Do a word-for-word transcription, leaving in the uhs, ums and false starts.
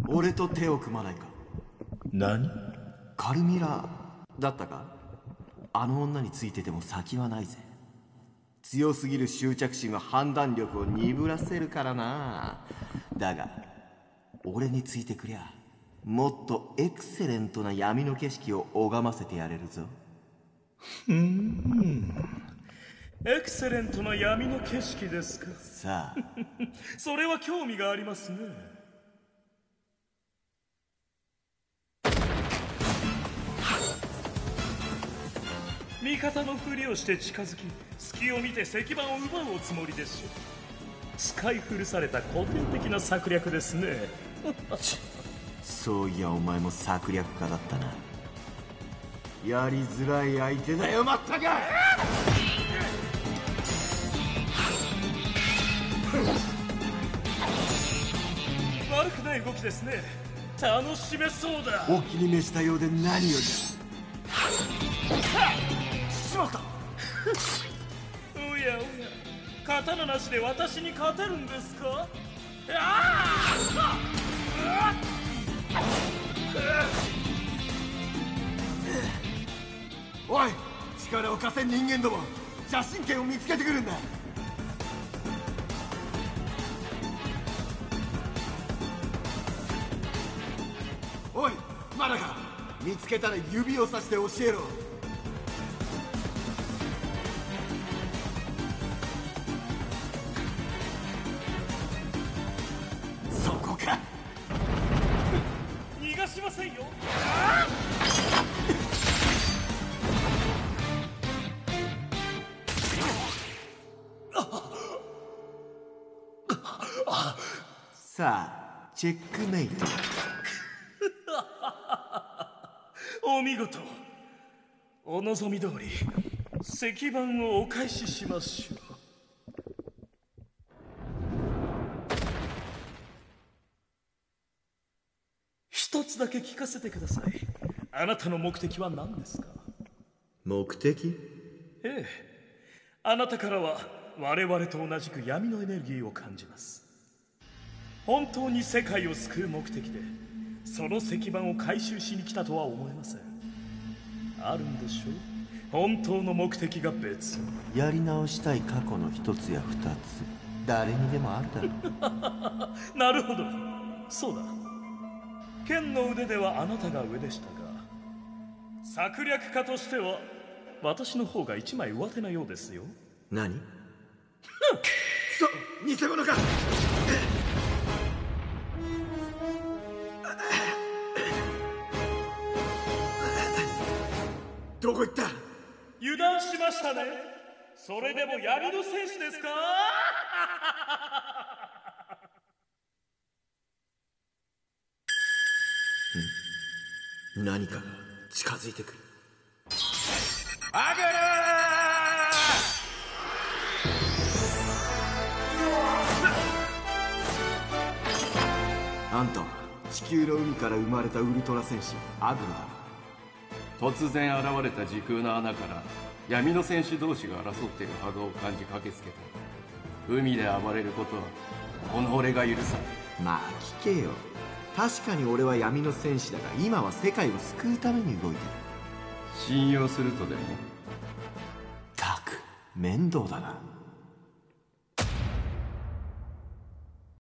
俺と手を組まないか。 何？ カルミラだったか。あの女についてても先はないぜ。強すぎる執着心は判断力を鈍らせるからな。だが俺についてくりゃもっとエクセレントな闇の景色を拝ませてやれるぞ。 うーん、エクセレントな闇の景色ですか。 さあそれは興味がありますね。味方のふりをして近づき、隙を見て石板を奪うおつもりでしょう。使い古された古典的な策略ですね。 そういやお前も策略家だったな。やりづらい相手だよまったか。 悪くない動きですね。楽しめそうだ。 お気に召したようで何よりだ。 しまった。おやおや、刀なしで私に勝てるんですか。 おい、力を貸せ人間ども。邪神剣を見つけてくるんだ。おい、まだか。見つけたら指をさして教えろ。そこか。 逃がしませんよ。 さあチェックメイト。 お見事。お望み通り石板をお返ししましょう。一つだけ聞かせてください。あなたの目的は何ですか。 目的？ ええ、あなたからは我々と同じく闇のエネルギーを感じます。本当に世界を救う目的でその石板を回収しに来たとは思えません。あるんでしょう、本当の目的が別。 やり直したい過去の一つや二つ、誰にでもあるだろう。 なるほど、そうだ。剣の腕ではあなたが上でしたが、策略家としては私の方が一枚上手なようですよ。 何？そ、偽物か。どこ行った？ 油断しましたね。それでも闇の戦士ですか？ 何かが近づいてくる。 アグあんたは地球の海から生まれたウルトラ戦士アグルだ。 突然現れた時空の穴から闇の戦士同士が争っている波動を感じ駆けつけた。海で暴れることは己が許さない。 まあ聞けよ。確かに俺は闇の戦士だが、今は世界を救うために動いてる。 信用するとでも？ たく面倒だな。